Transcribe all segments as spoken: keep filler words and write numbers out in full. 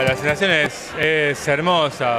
la sensación es, es hermosa.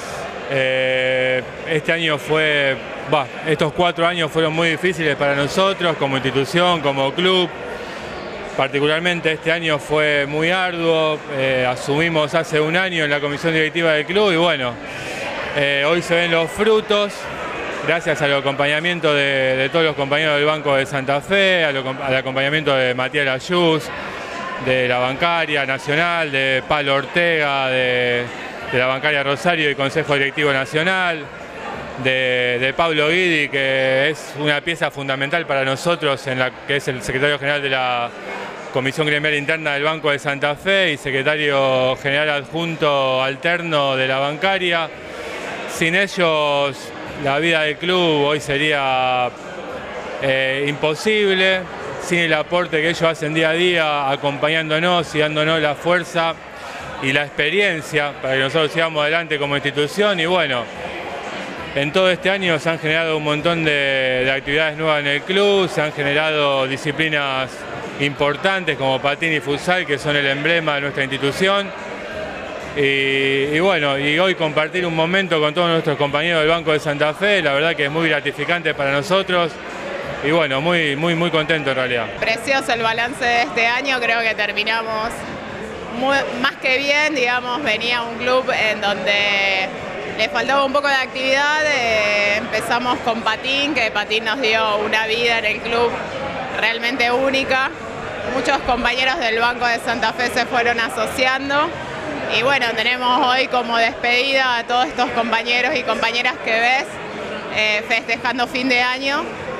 Eh, este año fue, bah, estos cuatro años fueron muy difíciles para nosotros como institución, como club. Particularmente este año fue muy arduo, eh, asumimos hace un año en la comisión directiva del club y bueno, eh, hoy se ven los frutos, gracias al acompañamiento de, de todos los compañeros del Banco de Santa Fe, al, al acompañamiento de Matías Layuz, de la Bancaria Nacional, de Pablo Ortega, de, de la Bancaria Rosario y Consejo Directivo Nacional, de, de Pablo Guidi, que es una pieza fundamental para nosotros, en la, que es el secretario general de la Comisión Gremial Interna del Banco de Santa Fe y secretario general adjunto alterno de la Bancaria. Sin ellos la vida del club hoy sería eh, imposible, sin el aporte que ellos hacen día a día acompañándonos y dándonos la fuerza y la experiencia para que nosotros sigamos adelante como institución. Y bueno, en todo este año se han generado un montón de, de actividades nuevas en el club, se han generado disciplinas importantes como patín y futsal, que son el emblema de nuestra institución. Y, y bueno, y hoy compartir un momento con todos nuestros compañeros del Banco de Santa Fe, la verdad que es muy gratificante para nosotros. Y bueno, muy, muy, muy contento en realidad. Precioso el balance de este año, creo que terminamos muy, más que bien, digamos, venía un club en donde le faltaba un poco de actividad, eh, empezamos con patín, que patín nos dio una vida en el club realmente única. Muchos compañeros del Banco de Santa Fe se fueron asociando y bueno, tenemos hoy como despedida a todos estos compañeros y compañeras que ves eh, festejando fin de año.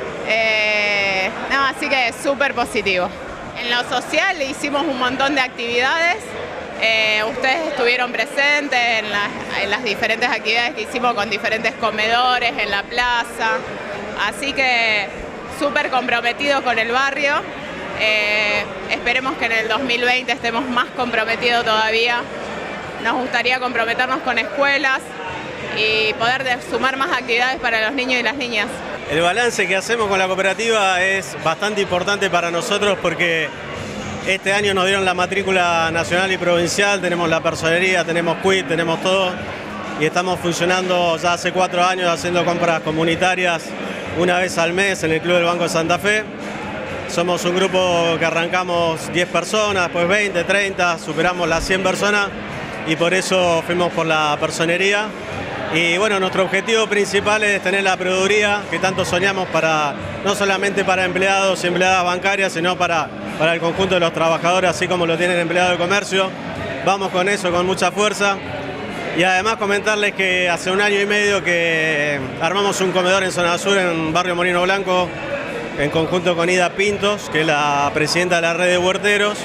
Eh, no, así que es súper positivo. En lo social hicimos un montón de actividades. Eh, ustedes estuvieron presentes en, la, en las diferentes actividades que hicimos con diferentes comedores en la plaza, así que súper comprometidos con el barrio. Eh, esperemos que en el dos mil veinte estemos más comprometidos todavía. Nos gustaría comprometernos con escuelas y poder sumar más actividades para los niños y las niñas. El balance que hacemos con la cooperativa es bastante importante para nosotros porque este año nos dieron la matrícula nacional y provincial, tenemos la personería, tenemos quit, tenemos todo y estamos funcionando ya hace cuatro años haciendo compras comunitarias una vez al mes en el Club del Banco de Santa Fe. Somos un grupo que arrancamos diez personas, después veinte, treinta, superamos las cien personas y por eso fuimos por la personería. Y bueno, nuestro objetivo principal es tener la proveeduría que tanto soñamos para, no solamente para empleados y empleadas bancarias, sino para, para el conjunto de los trabajadores, así como lo tienen empleados de comercio. Vamos con eso, con mucha fuerza. Y además comentarles que hace un año y medio que armamos un comedor en Zona Sur, en Barrio Molino Blanco, en conjunto con Ida Pintos, que es la presidenta de la red de huerteros.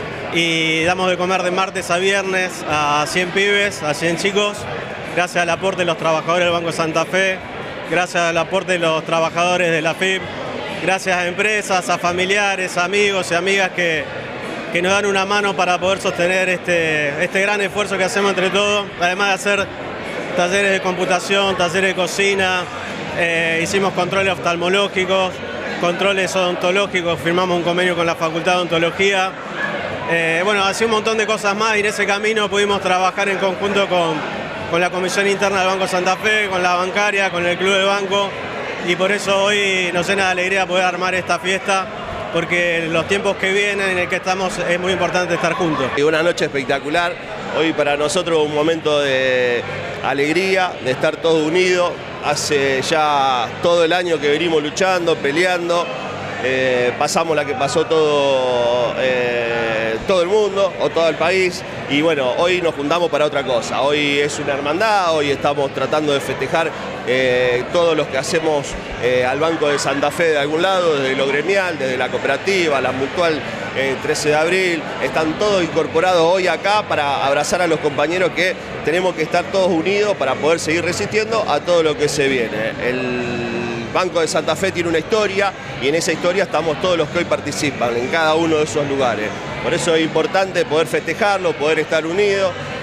Y damos de comer de martes a viernes a cien pibes, a cien chicos. Gracias al aporte de los trabajadores del Banco de Santa Fe, gracias al aporte de los trabajadores de la F I P, gracias a empresas, a familiares, amigos y amigas que, que nos dan una mano para poder sostener este, este gran esfuerzo que hacemos entre todos, además de hacer talleres de computación, talleres de cocina, eh, hicimos controles oftalmológicos, controles odontológicos, firmamos un convenio con la Facultad de Odontología. Eh, bueno, así un montón de cosas más y en ese camino pudimos trabajar en conjunto con con la Comisión Interna del Banco de Santa Fe, con la Bancaria, con el Club del Banco y por eso hoy nos llena de alegría poder armar esta fiesta porque los tiempos que vienen en el que estamos es muy importante estar juntos. Y una noche espectacular, hoy para nosotros un momento de alegría, de estar todos unidos, hace ya todo el año que venimos luchando, peleando, eh, pasamos la que pasó todo, eh, todo el mundo o todo el país. Y bueno, hoy nos juntamos para otra cosa, hoy es una hermandad, hoy estamos tratando de festejar eh, todos los que hacemos eh, al Banco de Santa Fe de algún lado, desde lo gremial, desde la cooperativa, la mutual, eh, trece de abril, están todos incorporados hoy acá para abrazar a los compañeros que tenemos que estar todos unidos para poder seguir resistiendo a todo lo que se viene. El Banco de Santa Fe tiene una historia y en esa historia estamos todos los que hoy participan en cada uno de esos lugares. Por eso es importante poder festejarlo, poder estar unidos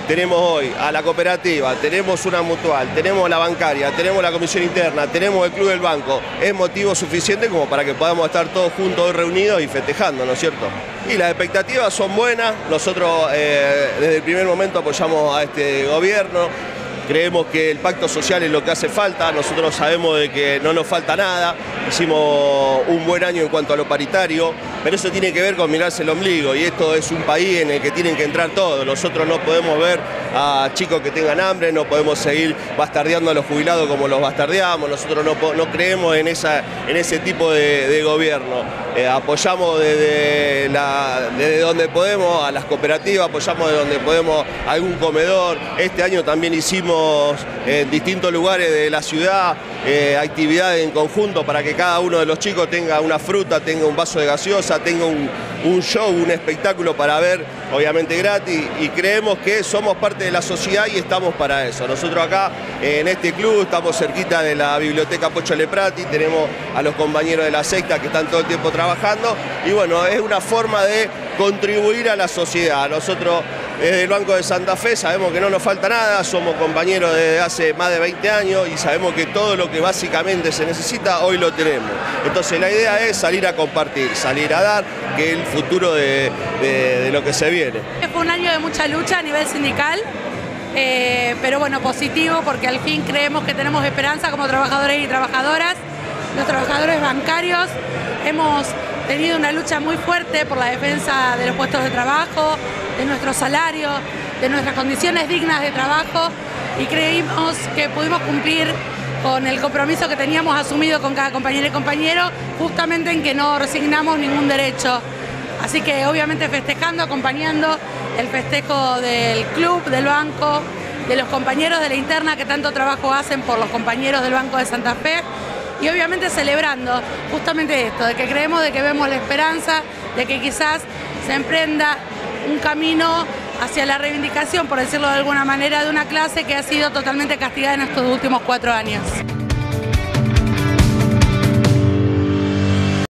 tenemos hoy a la cooperativa, tenemos una mutual, tenemos la bancaria, tenemos la comisión interna, tenemos el club del banco, es motivo suficiente como para que podamos estar todos juntos hoy reunidos y festejando, ¿no es cierto? Y las expectativas son buenas, nosotros eh, desde el primer momento apoyamos a este gobierno. Creemos que el pacto social es lo que hace falta, nosotros sabemos de que no nos falta nada, hicimos un buen año en cuanto a lo paritario, pero eso tiene que ver con mirarse el ombligo y esto es un país en el que tienen que entrar todos. Nosotros no podemos ver a chicos que tengan hambre, no podemos seguir bastardeando a los jubilados como los bastardeamos, nosotros no, no creemos en, esa, en ese tipo de, de gobierno. Eh, apoyamos desde, la, desde donde podemos a las cooperativas, apoyamos desde donde podemos a algún comedor. Este año también hicimos en distintos lugares de la ciudad eh, actividades en conjunto para que cada uno de los chicos tenga una fruta, tenga un vaso de gaseosa, tenga un, un show, un espectáculo para ver, obviamente gratis, y creemos que somos parte de la sociedad y estamos para eso. Nosotros acá eh, en este club estamos cerquita de la biblioteca Pocho Leprati, tenemos a los compañeros de la secta que están todo el tiempo trabajando y bueno, es una forma de contribuir a la sociedad. Nosotros desde el Banco de Santa Fe sabemos que no nos falta nada, somos compañeros desde hace más de veinte años y sabemos que todo lo que básicamente se necesita hoy lo tenemos. Entonces la idea es salir a compartir, salir a dar, que es el futuro de, de, de lo que se viene. Fue un año de mucha lucha a nivel sindical, eh, pero bueno, positivo porque al fin creemos que tenemos esperanza como trabajadores y trabajadoras, los trabajadores bancarios. Hemos tenido una lucha muy fuerte por la defensa de los puestos de trabajo, de nuestros salarios, de nuestras condiciones dignas de trabajo y creímos que pudimos cumplir con el compromiso que teníamos asumido con cada compañera y compañero, justamente en que no resignamos ningún derecho. Así que obviamente festejando, acompañando el festejo del club, del banco, de los compañeros de la interna que tanto trabajo hacen por los compañeros del Banco de Santa Fe. Y obviamente celebrando justamente esto, de que creemos, de que vemos la esperanza, de que quizás se emprenda un camino hacia la reivindicación, por decirlo de alguna manera, de una clase que ha sido totalmente castigada en estos últimos cuatro años.